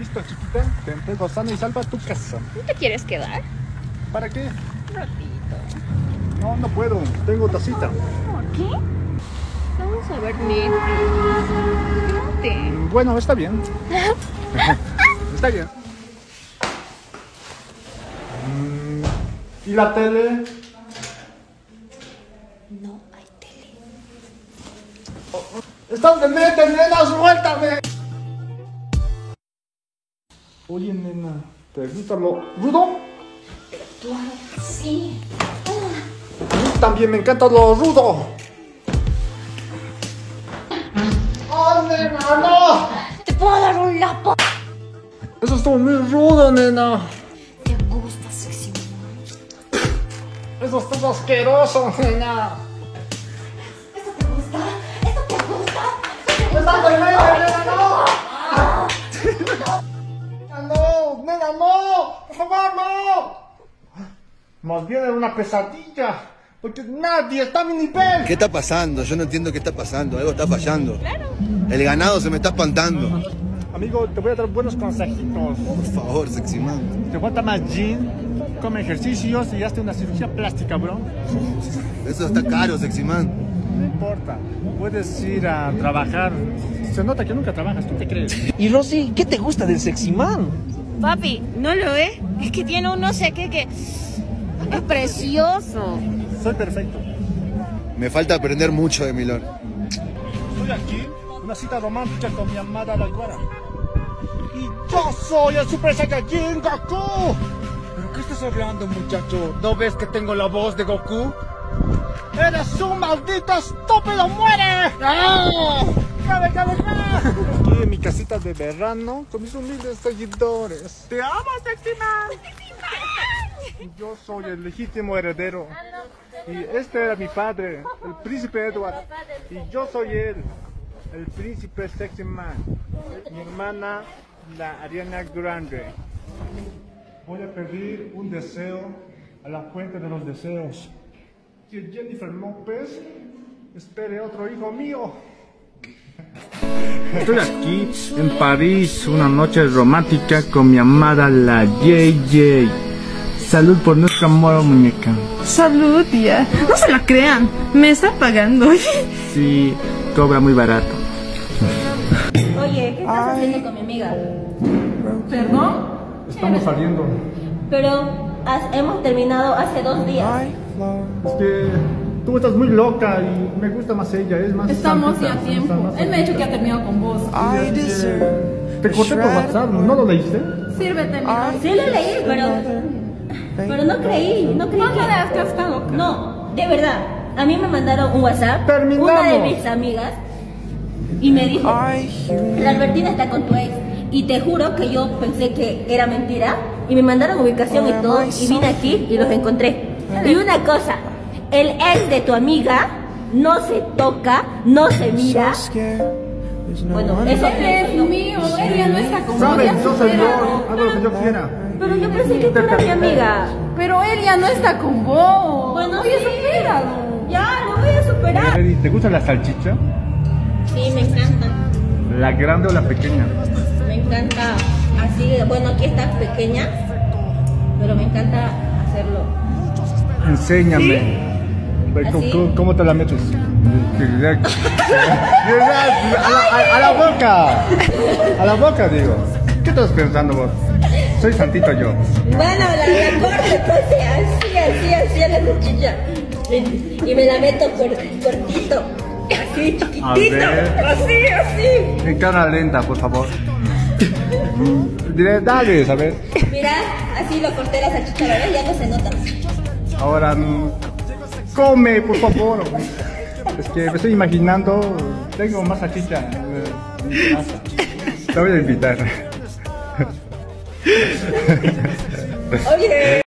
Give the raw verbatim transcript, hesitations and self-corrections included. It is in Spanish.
Listo, chiquita, te entrego sana y salva a tu casa. ¿No te quieres quedar? ¿Para qué? Un ratito. No, no puedo, tengo tacita. ¿Por qué? Vamos a ver Netflix. Quédate. Bueno, está bien. Está bien. ¿Y la tele? No hay tele. ¡Están de mete, nena! ¡Suéltame! Oye, nena, ¿te gusta lo rudo? Claro que sí. A mí también me encanta lo rudo. ¡Oh, nena, no! ¿Te puedo dar un lapo? Eso estuvo muy rudo, nena. ¿Te gusta, sexy man? Eso estuvo asqueroso, nena. ¿Eso te gusta? ¿Eso te gusta? ¡Están de mete, nena, no! ¡No, nena, no! ¡Por favor, no! Más bien era una pesadilla, porque nadie está a mi nivel. ¿Qué está pasando? Yo no entiendo qué está pasando. Algo está fallando. Claro. El ganado se me está espantando. Amigo, te voy a dar buenos consejitos. Por favor, sexy man. Te falta más gym, come ejercicios y hazte una cirugía plástica, bro. Eso está caro, sexy man. No importa, puedes ir a trabajar. Se nota que nunca trabajas, ¿tú te crees? Y Rosy, ¿qué te gusta del sexy man? Papi, ¿no lo ve? Es que tiene un no sé qué que... Es precioso. Soy perfecto. Me falta aprender mucho de Milón. Estoy aquí, una cita romántica con mi amada la güera. Y yo soy el Super Saiyajin Goku. ¿Pero qué estás hablando, muchacho? ¿No ves que tengo la voz de Goku? ¡Eres un maldito estúpido! ¡Muere! ¡Ah! ¡Cabe, cabe, cabe! Aquí en mi casita de verano con mis humildes seguidores. ¡Te amo, sexy man! Yo soy el legítimo heredero. Y este era mi padre, el príncipe Edward. Y yo soy él, el príncipe sexy man. Mi hermana, la Ariana Grande. Voy a pedir un deseo a la fuente de los deseos. Que Jennifer López espere otro hijo mío. Estoy aquí en París, una noche romántica con mi amada la J J. Salud por nuestro amor, muñeca. Salud, tía. No se la crean. Me está pagando. Sí, cobra muy barato. Oye, ¿qué estás haciendo con mi amiga? ¿Perdón? Estamos saliendo. Pero has- hemos terminado hace dos días. Es que tú estás muy loca y me gusta más ella, es más Estamos santita, ya a tiempo. más Él me ha dicho que ha santita. terminado con vos. Te corté por WhatsApp, ¿no lo leíste? Sírvete, mi amor. Sí lo leí, pero... Pero no creí, no creí No que... creas que está loca. No, de verdad. A mí me mandaron un WhatsApp, Terminamos. una de mis amigas, y me dijo, la Albertina está con tu ex. Y te juro que yo pensé que era mentira, y me mandaron ubicación y todo, y vine aquí y los encontré. Y una cosa, el ex de tu amiga no se toca, no se mira. Bueno, eso Él es mío. Él ya no está con vos. Saben, Ya yo soy yo, supéralo. hago lo que yo quiera. Pero yo pensé que tú eras mi amiga. Pero él ya no está con vos. Bueno, Oye, sí. supéralo. Ya, lo voy a superar. Eri, ¿te gusta la salchicha? Sí, me encanta. ¿La grande o la pequeña? Me encanta así, bueno, aquí está pequeña, pero me encanta hacerlo. Enséñame. Ve, ¿Cómo, ¿Así? cómo- cómo te la metes? Directo. a, la, a- a la boca. A la boca, digo. ¿Qué estás pensando vos? Soy santito yo. Bueno, la, la corto, entonces así, así, así a la cuchilla. Y, y me la meto cor- cortito, así, A chiquitito, ver. así, así. En cámara lenta, por favor. Diré, dale, ¿sabes? Mira, así lo corté la salchicha, ¿verdad? Ya no se nota. Ahora, mm, come, por favor. Es que me estoy imaginando, tengo más salchicha en mi casa. Te voy a invitar. Oye.